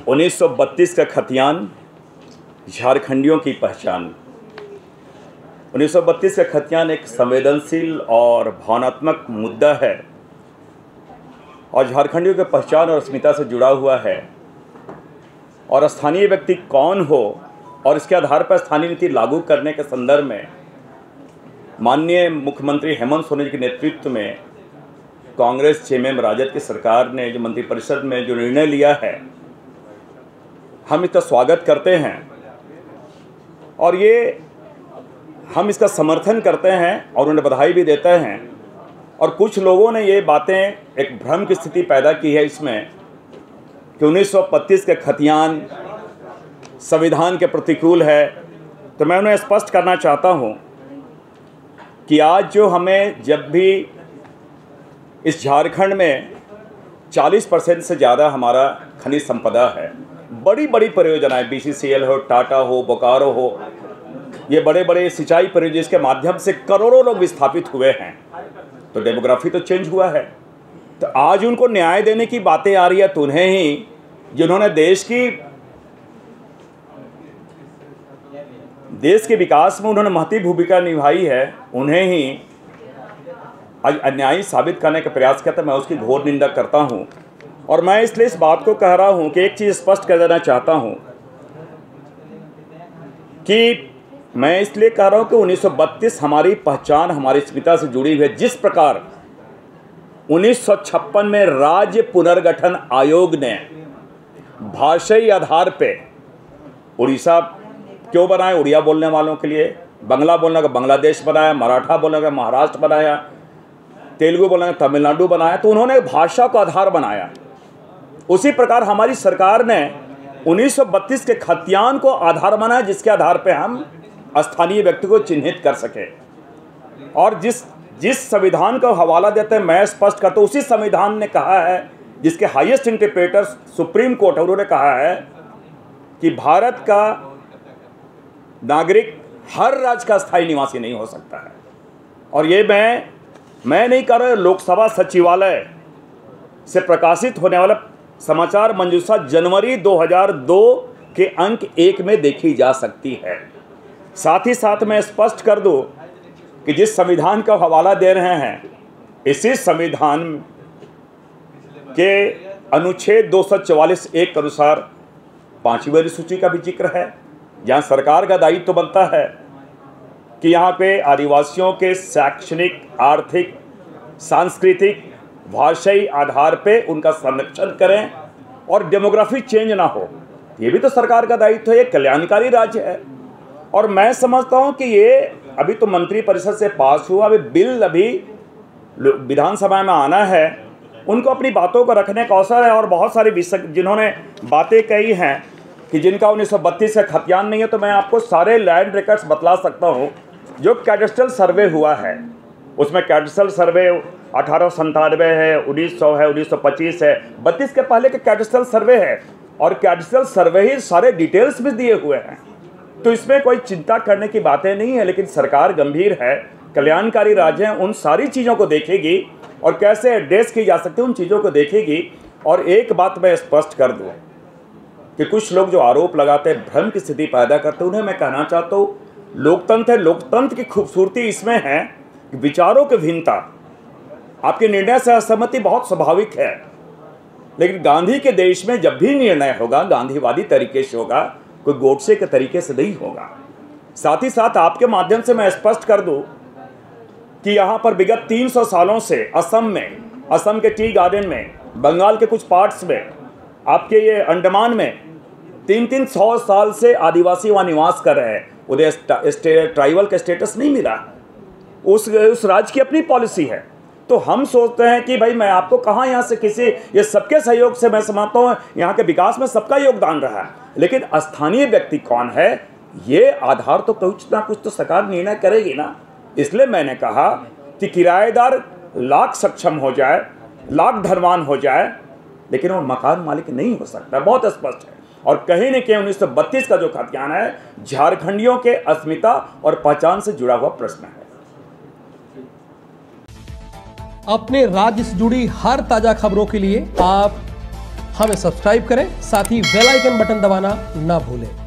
1932 का खतियान, झारखंडियों की पहचान। 1932 का खतियान एक संवेदनशील और भावनात्मक मुद्दा है और झारखंडियों की पहचान और अस्मिता से जुड़ा हुआ है। और स्थानीय व्यक्ति कौन हो और इसके आधार पर स्थानीय नीति लागू करने के संदर्भ में माननीय मुख्यमंत्री हेमंत सोरेन जी के नेतृत्व में कांग्रेस जेएमएम राजद की सरकार ने जो मंत्रिपरिषद में जो निर्णय लिया है, हम इसका स्वागत करते हैं और हम इसका समर्थन करते हैं और उन्हें बधाई भी देते हैं। और कुछ लोगों ने ये बातें एक भ्रम की स्थिति पैदा की है इसमें कि 1932 के खतियान संविधान के प्रतिकूल है। तो मैं उन्हें स्पष्ट करना चाहता हूँ कि आज जो हमें जब भी इस झारखंड में 40% से ज़्यादा हमारा खनिज संपदा है, बड़ी बड़ी परियोजनाएं BCCL हो, टाटा हो, बोकारो हो, ये बड़े बड़े सिंचाई परियोजना के माध्यम से करोड़ों लोग विस्थापित हुए हैं। तो डेमोग्राफी तो चेंज हुआ है। तो आज उनको न्याय देने की बातें आ रही है, तो उन्हें ही जिन्होंने देश के विकास में उन्होंने महत्वपूर्ण भूमिका निभाई है, उन्हें ही आज अन्यायी साबित करने का प्रयास किया। था मैं उसकी घोर निंदा करता हूं और मैं इसलिए इस बात को कह रहा हूं कि एक चीज़ स्पष्ट कर देना चाहता हूं कि मैं इसलिए कह रहा हूं कि 1932 हमारी पहचान, हमारी अस्मिता से जुड़ी हुई है। जिस प्रकार 1956 में राज्य पुनर्गठन आयोग ने भाषाई आधार पे उड़ीसा क्यों बनाया, उड़िया बोलने वालों के लिए, बंगला बोलने का बांग्लादेश बनाया, मराठा बोलने का महाराष्ट्र बनाया, तेलुगु बोलने का तमिलनाडु बनाया, तो उन्होंने भाषा को आधार बनाया। उसी प्रकार हमारी सरकार ने 1932 के खतियान को आधार बनाया, जिसके आधार पे हम स्थानीय व्यक्ति को चिन्हित कर सके। और जिस संविधान का हवाला देते हैं, मैं स्पष्ट करता हूँ, उसी संविधान ने कहा है, जिसके हाईएस्ट इंटरप्रेटर सुप्रीम कोर्ट है, उन्होंने कहा है कि भारत का नागरिक हर राज्य का स्थायी निवासी नहीं हो सकता है। और ये मैं नहीं कर रहा, लोकसभा सचिवालय से प्रकाशित होने वाला समाचार मंजूषा जनवरी 2002 के अंक 1 में देखी जा सकती है। साथ ही साथ मैं स्पष्ट कर दूं कि जिस संविधान का हवाला दे रहे हैं, इसी संविधान के अनुच्छेद 244(1) के अनुसार 5वीं अनुसूची का भी जिक्र है, जहां सरकार का दायित्व तो बनता है कि यहाँ पे आदिवासियों के शैक्षणिक, आर्थिक, सांस्कृतिक, भाषाई आधार पे उनका संरक्षण करें और डेमोग्राफी चेंज ना हो। ये भी तो सरकार का दायित्व है, ये कल्याणकारी राज्य है। और मैं समझता हूँ कि ये अभी तो मंत्रिपरिषद से पास हुआ, अभी विधानसभा में आना है, उनको अपनी बातों को रखने का अवसर है। और बहुत सारे जिन्होंने बातें कही हैं कि जिनका 1932 का खतियान नहीं है, तो मैं आपको सारे लैंड रिकॉर्ड्स बतला सकता हूँ। जो कैडस्ट्रल सर्वे हुआ है, उसमें कैडस्ट्रल सर्वे 1897 है, 1900 है, 1925 है, 32 के पहले के कैडस्ट्रल सर्वे है और कैडस्ट्रल सर्वे ही सारे डिटेल्स भी दिए हुए हैं। तो इसमें कोई चिंता करने की बातें नहीं है। लेकिन सरकार गंभीर है, कल्याणकारी राज्य है, उन सारी चीज़ों को देखेगी और कैसे एड्रेस की जा सकती है उन चीज़ों को देखेगी। और एक बात मैं स्पष्ट कर दूँ कि कुछ लोग जो आरोप लगाते हैं, भ्रम की स्थिति पैदा करते हैं, उन्हें मैं कहना चाहता हूँ, लोकतंत्र है, लोकतंत्र की खूबसूरती इसमें है कि विचारों की भिन्नता, आपके निर्णय से असहमति बहुत स्वाभाविक है। लेकिन गांधी के देश में जब भी निर्णय होगा, गांधीवादी तरीके से होगा, कोई गोडसे के तरीके से नहीं होगा। साथ ही साथ आपके माध्यम से मैं स्पष्ट कर दूं कि यहाँ पर विगत 300 सालों से असम के टी गार्डन में, बंगाल के कुछ पार्ट्स में, आपके ये अंडमान में 300 साल से आदिवासी वहाँ निवास कर रहे हैं। उन्हें ट्राइबल का स्टेटस नहीं मिला। उस राज्य की अपनी पॉलिसी है। तो हम सोचते हैं कि भाई मैं आपको कहाँ यहाँ से ये सबके सहयोग से मैं समझता हूँ यहाँ के विकास में सबका योगदान रहा है। लेकिन स्थानीय व्यक्ति कौन है, ये आधार तो कुछ ना कुछ तो सरकार निर्णय करेगी ना। इसलिए मैंने कहा कि किराएदार लाख सक्षम हो जाए, लाख धनवान हो जाए, लेकिन वो मकान मालिक नहीं हो सकता। बहुत स्पष्ट है। और कहीं न कहीं 1932 का जो खतियान है, झारखंडियों के अस्मिता और पहचान से जुड़ा हुआ प्रश्न है। अपने राज्य से जुड़ी हर ताजा खबरों के लिए आप हमें सब्सक्राइब करें, साथ ही बेल आइकन बटन दबाना ना भूलें।